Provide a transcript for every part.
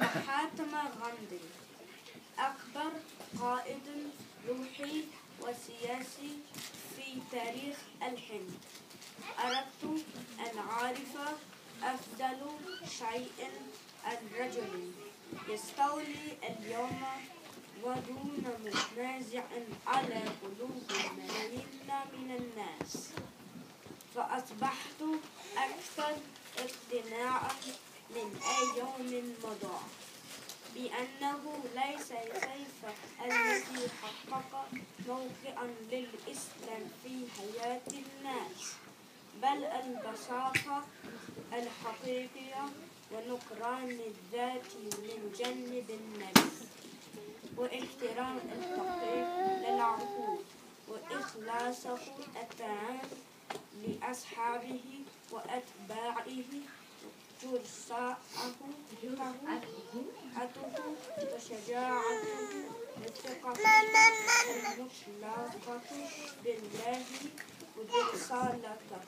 مهاتما غاندي أكبر قائد روحي وسياسي في تاريخ الهند. أردت أن أعرف أفضل شيء الرجل يستولي اليوم ودون منازع على قلوب الملايين من الناس، فأصبحت أكثر اقتناعا من أي يوم مضى بأنه ليس السيف الذي حقق موقعا للإسلام في حياة الناس، بل البساطة الحقيقية ونكران الذات من جانب النفس، واحترام الفقير للعقول، وإخلاصه التام لأصحابه وأتباعه، جرأته وشجاعته وثقته المطلقة بالله وبرسالته.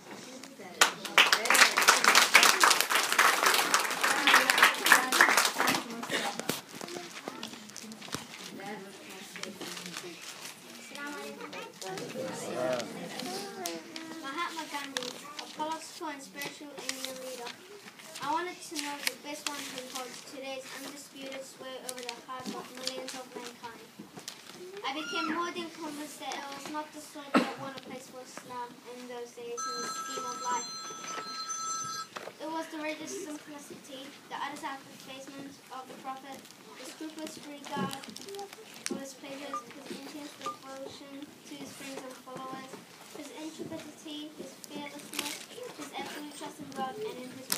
Mahatma Gandhi, a political and spiritual Indian leader. I wanted to know the best one who holds today's undisputed sway over the hearts of millions of mankind. I became more than convinced that it was not the sword that won a place for Islam in those days in the scheme of life. It was the religious simplicity, the utter effacement of the Prophet, the scrupulous regard for his pleasures, his intense devotion to his friends and followers, his intrepidity, his fearlessness, his absolute trust in God and in his